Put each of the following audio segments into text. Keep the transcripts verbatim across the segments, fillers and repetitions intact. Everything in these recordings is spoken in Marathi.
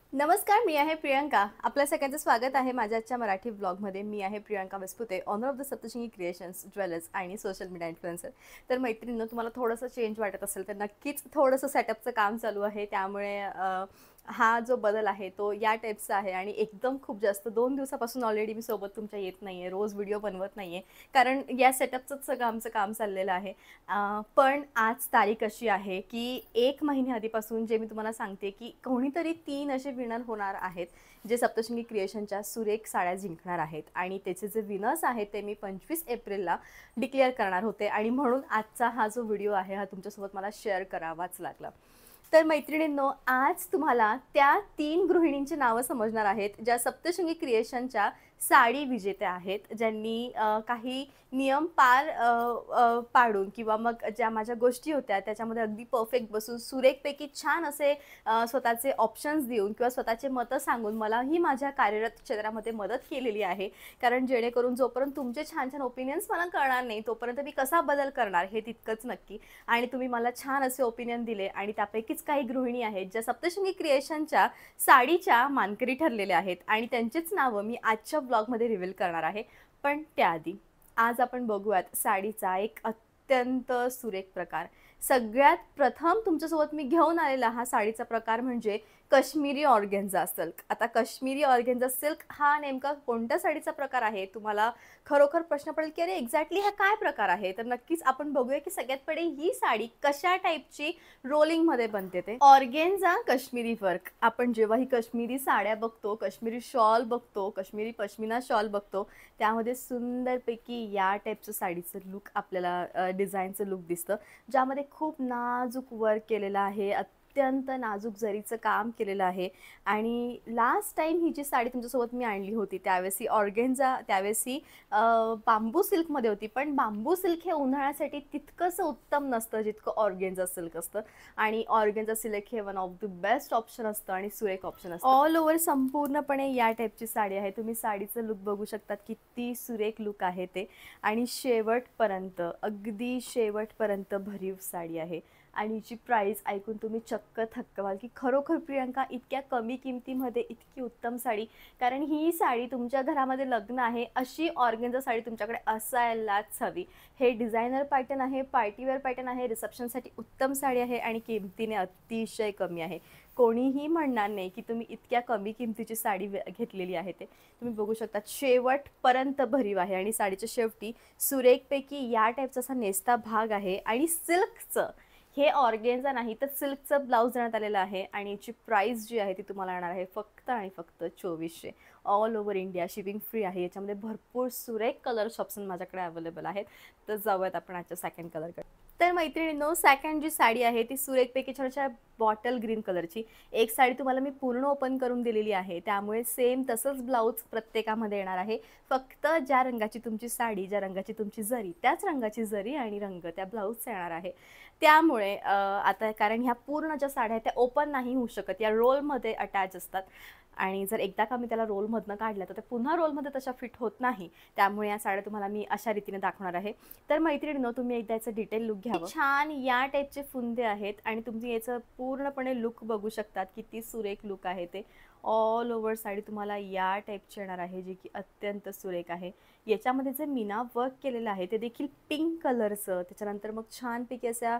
नमस्कार, मी आहे प्रियंका. आपल्या सगळ्यांचं स्वागत आहे माझ्या आजच्या मराठी ब्लॉगमध्ये. मी आहे Priyanka Vasapute, owner of the Saptashrungi creations, jewellers आणि सोशल मीडिया इन्फ्लुएन्सर. तर मैत्रिणींनो, तुम्हाला थोडंसं चेंज वाटत असेल तर नक्कीच थोडंसं सेटअपचं काम चालू आहे. त्यामुळे अ, हा जो बदल आहे तो या टाईपचा आहे आणि एकदम खूप जास्त दोन दिवसापासून ऑलरेडी मी सोबत तुमच्या येत नाही आहे, रोज व्हिडिओ बनवत नाही आहे, कारण या सेटअपचंच सगळं आमचं काम चाललेलं आहे. अ, पण आज तारीख अशी आहे की एक महिन्या आधीपासून जे मी तुम्हाला सांगते की कोणीतरी तीन असे विनर होणार आहेत, जे सप्तशृंगी क्रिएशनच्या सुरेख साड्या जिंकणार आहेत आणि त्याचे जे विनर्स आहेत ते मी पंचवीस एप्रिलला डिक्लेअर करणार होते आणि म्हणून आजचा हा जो व्हिडिओ आहे हा तुमच्यासोबत मला शेअर करावाच लागला. तर मैत्रिणींनो, आज तुम्हाला त्या तीन गृहिणींची नावं समजणार आहेत, ज्या सप्तशृंगी क्रिएशनच्या साडी विजेत्या आहेत, ज्यांनी अ, काही नियम पार अ, अ, पाडून किंवा मग ज्या माझ्या गोष्टी होत्या त्याच्यामध्ये अगदी परफेक्ट बसून सुरेखपैकी छान असे अ, स्वतःचे ऑप्शन्स देऊन किंवा स्वतःचे मतं सांगून मलाही माझ्या कार्यरत क्षेत्रामध्ये मदत केलेली आहे. कारण जेणेकरून जोपर्यंत तुमचे छान छान ओपिनियन्स मला कळणार नाही तोपर्यंत मी कसा बदल करणार हे तितकंच नक्की. आणि तुम्ही मला छान असे ओपिनियन दिले आणि त्यापैकीच काही गृहिणी आहेत ज्या सप्तशृंगी क्रिएशनच्या साडीच्या मानकरी ठरलेल्या आहेत आणि त्यांचीच नावं मी आजच्या ब्लॉगमध्ये रिव्हील करणार आहे. पण त्याआधी आज आपण बघूयात साडीचा एक अत्यंत सुरेख प्रकार. सगळ्यात प्रथम तुमच्यासोबत मी घेऊन आलेला हा साडीचा प्रकार म्हणजे काश्मीरी ऑर्गेन्झा सिल्क. आता काश्मीरी ऑर्गेन्झा सिल्क हा नेमका कोणत्या साडीचा प्रकार आहे? तुम्हाला खरोखर प्रश्न पडेल की अरे एक्झॅक्टली हा काय प्रकार आहे? तर नक्कीच आपण बघूया की सगळ्यात पहिले ही साडी कशा टाईपची रोलिंगमध्ये बनते ते. Organza Kashmiri work. आपण जेव्हा ही काश्मीरी साड्या बघतो, काश्मीरी शॉल बघतो, काश्मीरी पश्मिना शॉल बघतो, त्यामध्ये सुंदरपैकी या टाईपचं साडीचं लुक आपल्याला डिझाईनचं लुक दिसतं, ज्यामध्ये खूप नाजूक वर्क केलेलं आहे, अत्यंत नाजूक जरीचं काम केलेलं आहे. आणि लास्ट टाईम ही जी साडी तुमच्यासोबत मी आणली होती त्यावेळेस ही ऑर्गेन्झा, त्यावेळेस ही अ, बांबू सिल्कमध्ये होती. पण बांबू सिल्क हे उन्हाळ्यासाठी तितकंसं उत्तम नसतं जितकं ऑर्गेन्झा सिल्क असतं. आणि ऑर्गेन्झा सिल्क हे one of the best option असतं आणि सुरेख ऑप्शन असतं. ऑल ओव्हर संपूर्णपणे या टाईपची साडी आहे. तुम्ही साडीचं लुक बघू शकतात, किती सुरेख लुक आहे ते. आणि शेवटपर्यंत, अगदी शेवटपर्यंत भरीव साडी आहे. आणि हिची प्राईस ऐकून तुम्ही चक्क थक्क व्हाल की खरोखर प्रियंका, इतक्या कमी किमतीमध्ये इतकी उत्तम साडी. कारण ही साडी तुमच्या घरामध्ये लग्न आहे अशी ऑर्गेन्झा साडी तुमच्याकडे असायलाच हवी. हे डिझायनर पॅटर्न आहे, पार्टीवेअर पॅटर्न आहे, रिसेप्शनसाठी उत्तम साडी आहे आणि किमतीने अतिशय कमी आहे. कोणीही म्हणणार नाही की तुम्ही इतक्या कमी किमतीची साडी घेतलेली आहे. ते तुम्ही बघू शकता, शेवटपर्यंत भरीव आहे आणि साडीच्या शेवटी सुरेखपैकी या टाईपचा असा नेसता भाग आहे आणि सिल्कचं, हे ऑर्गेन्झा नाही तर सिल्कचं ब्लाऊज देण्यात आलेलं आहे. आणि याची प्राईस जी आहे ती तुम्हाला येणार आहे फक्त आणि फक्त चोवीसशे. All over India shipping free आहे. याच्यामध्ये भरपूर सुरेख कलर्स ऑप्शन माझ्याकडे अवेलेबल आहेत. तर जाऊयात आपण आजच्या सेकंड कलरकडे. तर मैत्रिणींनो, सेकंड जी साडी आहे ती सुरेखपैकी छानशा बॉटल ग्रीन कलरची. एक साडी तुम्हाला मी पूर्ण ओपन करून दिलेली आहे, त्यामुळे सेम तसंच ब्लाऊज प्रत्येकामध्ये येणार आहे. फक्त ज्या रंगाची तुमची साडी, ज्या रंगाची तुमची जरी, त्याच रंगाची जरी आणि रंग त्या ब्लाऊजचा येणार आहे. त्यामुळे आता कारण ह्या पूर्ण ज्या साड्या आहेत त्या ओपन नाही होऊ शकत, या रोलमध्ये अटॅच असतात. आणि जर एकदा का मी त्याला रोलमधनं काढल्या तर ते पुन्हा रोलमध्ये तशा फिट होत नाही. त्यामुळे या साड्या तुम्हाला मी अशा रीतीने दाखवणार आहे. तर मैत्रिणींनो, तुम्ही एकदा याचं डिटेल लुक घ्यावं. छान या टाईपचे फुंदे आहेत आणि तुम्ही याचं पूर्णपणे लुक बघू शकतात, किती सुरेख लुक आहे ते. ऑल ओव्हर साडी तुम्हाला या टाईपची येणार आहे, जी की अत्यंत सुरेख आहे. याच्यामध्ये जे मीना वर्क केलेलं आहे ते देखील पिंक कलरचं, त्याच्यानंतर मग छानपैकी अशा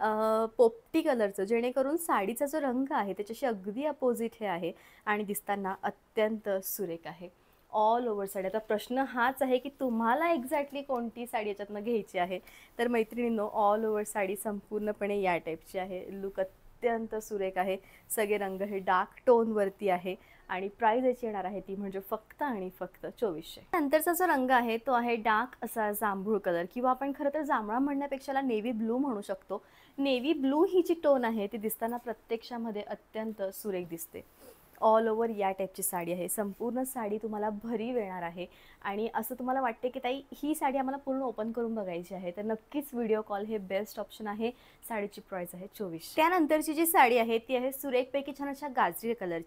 पोपटी कलरचं, जेणेकरून साडीचा जो रंग आहे त्याच्याशी अगदी अपोजिट हे आहे आणि दिसताना अत्यंत सुरेख आहे. All over sari. आता प्रश्न हाच आहे की तुम्हाला एक्झॅक्टली कोणती साडी याच्यातनं घ्यायची आहे. तर मैत्रिणींनो, ऑल ओव्हर साडी संपूर्णपणे या टाईपची आहे. लुक अत्यंत सुरेख आहे. सगळे रंग हे डार्क टोनवरती आहे आणि प्राईस याची येणार आहे ती म्हणजे फक्त आणि फक्त चोवीसशे. नंतरचा जो रंग आहे तो आहे डार्क असा जांभूळ कलर, किंवा आपण खरं तर जांभळा म्हणण्यापेक्षा नेव्ही ब्लू म्हणू शकतो. नेव्ही ब्लू ही जी टोन आहे ती दिसताना प्रत्यक्षामध्ये अत्यंत सुरेख दिसते. ऑल ओव्हर या टाईपची साडी आहे. संपूर्ण साडी तुम्हाला भरीव येणार आहे आणि असं तुम्हाला वाटते की ताई ही साडी आम्हाला पूर्ण ओपन करून बघायची आहे, तर नक्कीच व्हिडिओ कॉल हे बेस्ट ऑप्शन आहे. साडीची प्राईस आहे चोवीसशे. त्यानंतरची जी साडी आहे ती आहे सुरेखपैकी छान अशा गाजरी कलरची.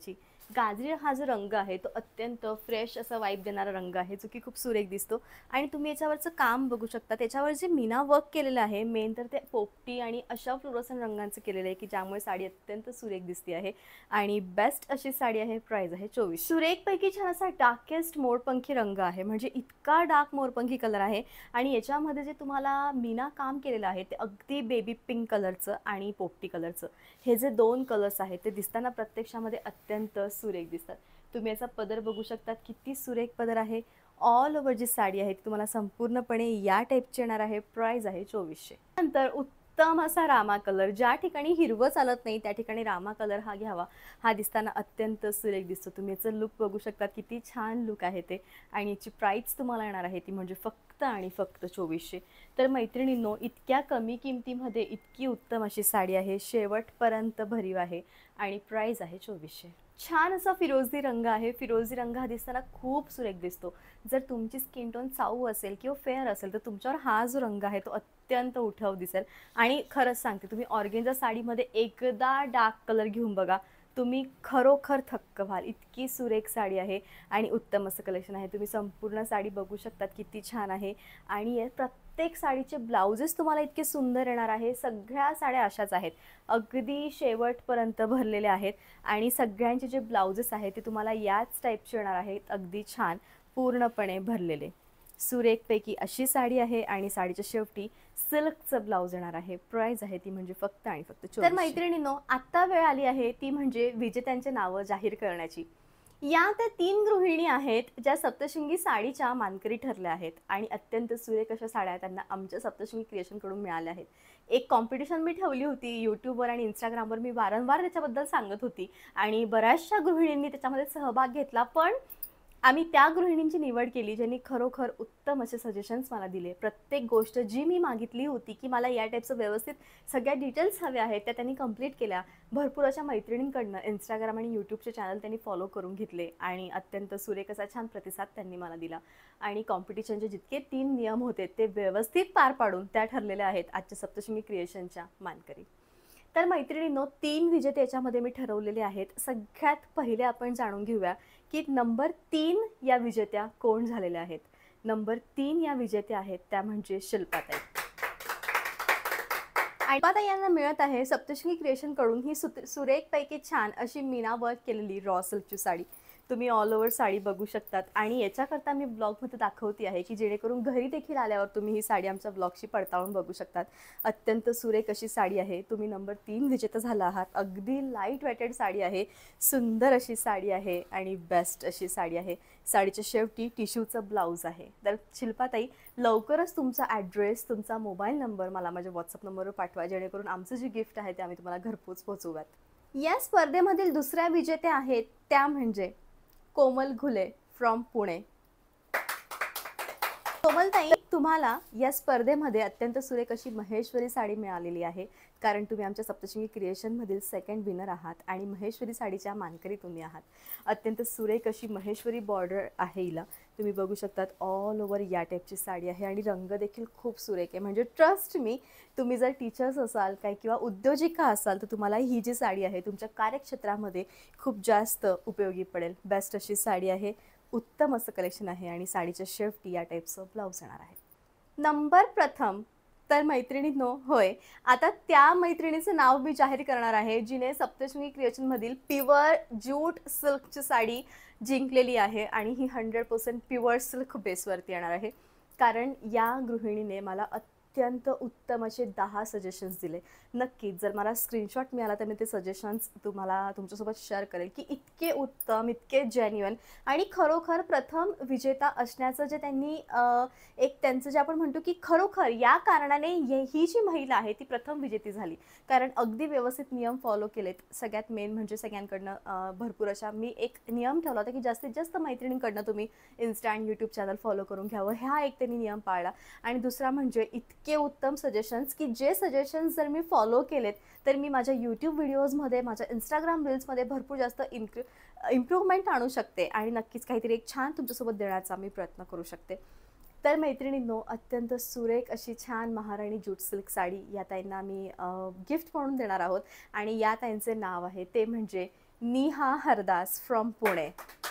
गाजरी हा जो रंग आहे तो अत्यंत फ्रेश असा वाइब देणारा रंग आहे, जो की खूप सुरेख दिसतो. आणि तुम्ही याच्यावरचं काम बघू शकता. त्याच्यावर जे मीना वर्क केलेलं आहे मेन तर ते पोपटी आणि अशा फ्लोरोसन रंगांचं केलेलं आहे, की ज्यामुळे साडी अत्यंत सुरेख दिसते आहे. आणि बेस्ट अशी साडी आहे. प्राइस आहे चोवीसशे. सुरेखपैकी छान असा डार्केस्ट मोरपंखी रंग आहे, म्हणजे इतका डार्क मोरपंखी कलर आहे. आणि याच्यामध्ये जे तुम्हाला मीना काम केलेलं आहे ते अगदी बेबी पिंक कलरचं आणि पोपटी कलरचं, हे जे दोन कलर्स आहेत ते दिसताना प्रत्यक्षामध्ये अत्यंत सुरेख दिसतात. तुम्ही याचा पदर बघू शकतात, किती सुरेख पदर आहे. ऑल ओव्हर जी साडी आहे ती तुम्हाला संपूर्णपणे या टाईपची येणार आहे. प्राइस आहे चोवीसशे. नंतर उत्तम असा रामा कलर, ज्या ठिकाणी हिरवं चालत नाही त्या ठिकाणी रामा कलर हा घ्यावा. हा दिसताना अत्यंत सुरेख दिसतो. तुम्ही याचं लुक बघू शकता, किती छान लुक आहे ते. आणि याची प्राइस तुम्हाला येणार आहे ती म्हणजे फक्त आणि फक्त चोवीसशे. तर मैत्रिणींनो, इतक्या कमी किमतीमध्ये इतकी उत्तम अशी साडी आहे, शेवटपर्यंत भरीव आहे आणि प्राइस आहे चोवीसशे. छान असा फिरोजी रंग आहे. फिरोजी रंग हा दिसताना खूप सुरेख दिसतो. जर तुमची स्किन टोन चाऊ असेल किंवा फेअर असेल तर तुमच्यावर हा जो रंग आहे तो अत्यंत उठाव दिसेल. आणि खरंच सांगते, तुम्ही ऑर्गेन्झा साडीमध्ये एकदा डार्क कलर घेऊन बघा, तुम्ही खरोखर थक्क व्हाल. इतकी सुरेख साडी आहे आणि उत्तम असं कलेक्शन आहे. तुम्ही संपूर्ण साडी बघू शकतात, किती छान आहे. आणि प्रत्येक साडीचे ब्लाउजेस तुम्हाला इतके सुंदर येणार आहे. सगळ्या साड्या अशाच आहेत, अगदी शेवटपर्यंत भरलेले आहेत. आणि सगळ्यांचे जे ब्लाउजेस आहेत ते तुम्हाला याच टाईपचे येणार आहेत, अगदी छान पूर्णपणे भरलेले. सुरेखपैकी अशी साडी आहे आणि साडीच्या शेवटी सिल्कचं ब्लाउज येणार आहे. प्राइस आहे ती म्हणजे फक्त आणि फक्त चोवीसशे. तर मैत्रिणींनो, आत्ता वेळ आली आहे ती म्हणजे विजेत्यांचे नावं जाहीर करण्याची. या त्या तीन गृहिणी आहेत ज्या सप्तशृंगी साडीच्या मानकरी ठरल्या आहेत आणि अत्यंत सुरेख अशा साड्या त्यांना आमच्या सप्तशृंगी क्रिएशनकडून मिळाल्या आहेत. एक कॉम्पिटिशन मी ठेवली होती यूट्यूबवर आणि इंस्टाग्रामवर, मी वारंवार त्याच्याबद्दल सांगत होती आणि बऱ्याचशा गृहिणींनी त्याच्यामध्ये सहभाग घेतला. पण आम्ही त्या गृहिणींची निवड केली ज्यांनी खरोखर उत्तम असे सजेशन्स मला दिले. प्रत्येक गोष्ट जी मी मागितली होती की मला या टाईपचं व्यवस्थित सगळ्या डिटेल्स हव्या आहेत त्या त्यांनी कंप्लीट केल्या. भरपूर अशा मैत्रिणींकडनं इंस्टाग्राम आणि यूट्यूबचे चॅनल त्यांनी फॉलो करून घेतले आणि अत्यंत सुरेख असा छान प्रतिसाद त्यांनी मला दिला. आणि कॉम्पिटिशनचे जितके तीन नियम होते ते व्यवस्थित पार पाडून त्या ठरलेल्या आहेत आजच्या सप्तशृंगी क्रिएशनच्या मानकरी. तर मैत्रिणींनो, तीन विजेते याच्यामध्ये मी ठरवलेले आहेत. सगळ्यात पहिले आपण जाणून घेऊया की नंबर तीन या विजेत्या कोण झालेल्या आहेत. नंबर तीन या विजेत्या आहेत त्या म्हणजे शिल्पाताई. शिल्पाताई यांना मिळत आहे सप्तशृंगी क्रिएशनकडून ही सुरेखपैकी छान अशी मीना वर्क केलेली रॉ सिल्कची साडी. तुम्ही ऑल ओव्हर साडी बघू शकतात आणि याच्याकरता मी ब्लॉगमध्ये दाखवते आहे की जेणेकरून घरी देखील आल्यावर तुम्ही ही साडी आमच्या ब्लॉगशी पडताळून बघू शकतात. अत्यंत सुरेख अशी साडी आहे. तुम्ही नंबर तीन विजेता झाला आहात. अगदी लाईट वेटेड साडी आहे, सुंदर अशी साडी आहे आणि बेस्ट अशी साडी आहे. साडीच्या शेवटी टिश्यूचं ब्लाऊज आहे. तर शिल्पाताई, लवकरच तुमचा ॲड्रेस, तुमचा मोबाईल नंबर मला माझ्या व्हॉट्सअप नंबरवर पाठवा, जेणेकरून आमचं जे गिफ्ट आहे ते आम्ही तुम्हाला घरपोच पोहोचवूयात. या स्पर्धेमधील दुसऱ्या विजेत्या आहेत त्या म्हणजे कोमल घुले फ्रॉम पुणे. कोमलताई, तुम्हाला या स्पर्धेमध्ये अत्यंत सुरेख अशी महेश्वरी साडी मिळालेली आहे, कारण तुम्ही आमच्या सप्तशृंगी क्रिएशनमधील सेकंड विनर आहात आणि महेश्वरी साडीच्या मानकरी तुम्ही आहात. अत्यंत सुरेख अशी महेश्वरी बॉर्डर आहे हिला. तुम्ही बघू शकतात ऑल ओव्हर या टाईपची साडी आहे आणि रंग देखील खूप सुरेख आहे. म्हणजे ट्रस्ट मी, तुम्ही जर टीचर्स असाल काय किंवा उद्योजिका असाल तर तुम्हाला ही जी साडी आहे तुमच्या कार्यक्षेत्रामध्ये खूप जास्त उपयोगी पडेल. बेस्ट अशी साडी आहे, उत्तम असं कलेक्शन आहे आणि साडीच्या शेवटी या टाईपचं ब्लाऊज येणार आहे. नंबर प्रथम तर मैत्रिणींनो, होय, आता त्या मैत्रिणीचं नाव मी जाहीर करणार आहे जिने सप्तशृंगी क्रिएशनमधील प्युअर ज्यूट सिल्कची साडी जिंकलेली आहे आणि ही हंड्रेड पर्सेंट प्युअर सिल्क बेसवरती येणार आहे. कारण या गृहिणीने मला अत्यंत उत्तम असे दहा सजेशन्स दिले. नक्कीच जर मला स्क्रीनशॉट मिळाला तर मी ते सजेशन्स तुम्हाला तुमच्यासोबत शेअर करेल की इतके उत्तम, इतके जेन्युइन आणि खरोखर प्रथम विजेता असण्याचं जे त्यांनी एक त्यांचं जे आपण म्हणतो की खरोखर या कारणाने ही जी महिला आहे ती प्रथम विजेती झाली, कारण अगदी व्यवस्थित नियम फॉलो केलेत. सगळ्यात मेन म्हणजे सगळ्यांकडनं भरपूर अशा मी एक नियम ठेवला होता की जास्तीत जास्त मैत्रिणींकडनं तुम्ही इन्स्टा आणि यूट्यूब चॅनल फॉलो करून घ्यावं, हा एक त्यांनी नियम पाळला. आणि दुसरा म्हणजे इतके उत्तम सजेशन्स की जे सजेशन्स जर मी फॉलो केलेत तर मी माझ्या यूट्यूब व्हिडिओजमध्ये, माझ्या इंस्टाग्राम रील्समध्ये भरपूर जास्त इम्प्रू इम्प्रूव्हमेंट आणू शकते आणि नक्कीच काहीतरी एक छान तुमच्यासोबत देण्याचा मी प्रयत्न करू शकते. तर मैत्रिणींनो, अत्यंत सुरेख अशी छान महाराणी ज्यूट सिल्क साडी या ताईंना मी गिफ्ट म्हणून देणार आहोत आणि या ताईंचे नाव आहे ते म्हणजे निहा हरदास फ्रॉम पुणे.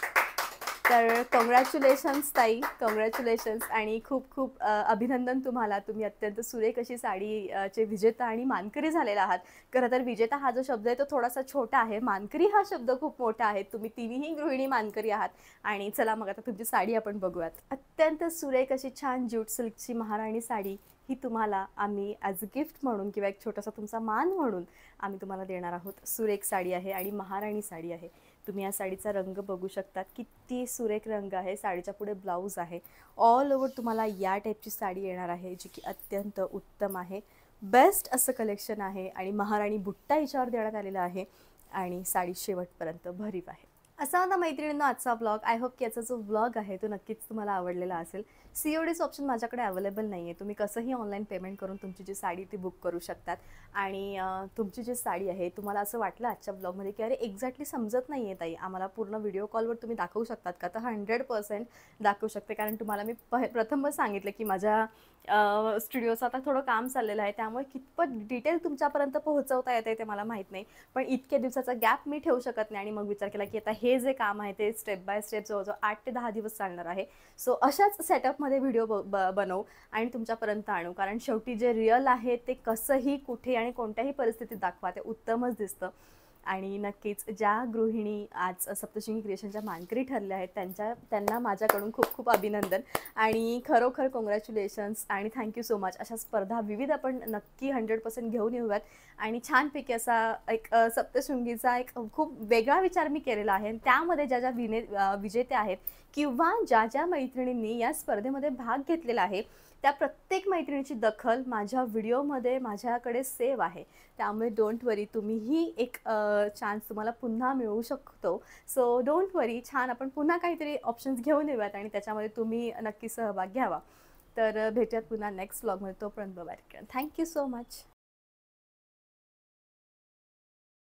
तर कॉंग्रॅच्युलेशन्स ताई, कॉंग्रॅच्युलेशन्स आणि खूप खूप अ, अभिनंदन तुम्हाला. तुम्ही अत्यंत सुरेख अशी साडी अ, चे विजेता आणि मानकरी झालेला आहात. खरं तर विजेता हा जो शब्द आहे तो थोडासा छोटा आहे, मानकरी हा शब्द खूप मोठा आहे. तुम्ही तिन्ही गृहिणी मानकरी आहात. आणि चला मग आता तुमची साडी आपण बघूयात. अत्यंत सुरेख अशी छान ज्यूट सिल्कची महाराणी साडी ही तुम्हाला आम्ही ॲज अ गिफ्ट म्हणून किंवा एक छोटासा तुमचा मान म्हणून आम्ही तुम्हाला देणार आहोत. सुरेख साडी आहे आणि महाराणी साडी आहे. तुम्ही या साडीचा रंग बघू शकतात, किती सुरेख रंग आहे. साडीच्या पुढे ब्लाऊज आहे. ऑल ओव्हर तुम्हाला या टाईपची साडी येणार आहे, जी की अत्यंत उत्तम आहे. बेस्ट असं कलेक्शन आहे आणि महाराणी बुट्टा हिच्यावर देण्यात आलेला आहे आणि साडी शेवटपर्यंत भरीव आहे. असा होता मैत्रिणींनो आजचा ब्लॉग. आय होप की याचा जो ब्लॉग आहे तो नक्कीच तुम्हाला आवडलेला असेल. सी ओ डीचं ऑप्शन माझ्याकडे अवेलेबल नाही आहे. तुम्ही कसंही ऑनलाईन पेमेंट करून तुमची जी साडी ती बुक करू शकतात. आणि तुमची जी साडी आहे तुम्हाला असं वाटलं आजच्या ब्लॉगमध्ये की अरे एक्झॅक्टली समजत नाही आहे ताई, आम्हाला पूर्ण व्हिडिओ कॉलवर तुम्ही दाखवू शकतात का? तर हंड्रेड पर्सेंट दाखवू शकते. कारण तुम्हाला मी प प्रथमच सांगितलं की माझ्या स्टुडिओचं आता थोडं काम चाललेलं आहे, त्यामुळे कितपत डिटेल तुमच्यापर्यंत पोहोचवता येते ते मला माहीत नाही. पण इतक्या दिवसाचा गॅप मी ठेवू शकत नाही आणि मग विचार केला की आता हे जे काम आहे ते स्टेप बाय स्टेप जवळजवळ आठ ते दहा दिवस चालणार आहे. सो अशाच सेटअपमध्ये व्हिडिओ ब ब बनवू आणि तुमच्यापर्यंत आणू. कारण शेवटी जे रिअल आहे ते कसंही कुठे आणि कोणत्याही परिस्थितीत दाखवा ते उत्तमच दिसतं. आणि नक्कीच ज्या गृहिणी आज सप्तशृंगी क्रिएशनच्या मानकरी ठरल्या आहेत त्यांच्या त्यांना माझ्याकडून खूप खूप अभिनंदन आणि खरोखर कॉंग्रॅच्युलेशन्स आणि थँक्यू सो मच. अशा स्पर्धा विविध आपण नक्की हंड्रेड पर्सेंट घेऊन येऊयात आणि छानपैकी असा एक सप्तशृंगीचा एक खूप वेगळा विचार मी केलेला आहे. त्यामध्ये ज्या ज्या विने विजेते आहेत किंवा ज्या ज्या मैत्रिणींनी या स्पर्धेमध्ये भाग घेतलेला आहे त्या प्रत्येक मैत्रिणीची दखल माझ्या व्हिडिओमध्ये माझ्याकडे सेव्ह आहे. त्यामुळे डोंट वरी, तुम्हीही एक चान्स तुम्हाला पुन्हा मिळू शकतो. सो डोंट वरी, छान आपण पुन्हा काहीतरी ऑप्शन्स घेऊन येऊयात आणि त्याच्यामध्ये तुम्ही नक्की सहभाग घ्यावा. तर भेटूयात पुन्हा नेक्स्ट व्लॉगमध्ये. तोपर्यंत बाय. Thank you so much.